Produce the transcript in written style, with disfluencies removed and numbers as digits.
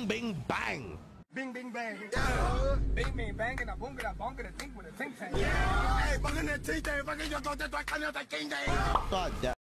Bing Bing Bang. Bing bing bang. Yeah. Bing bing bang and a boom and a bonk and a think with a think tank. Yeah. Hey, bang and a tea day, bang and you're going to do a kind of a king day. God damn.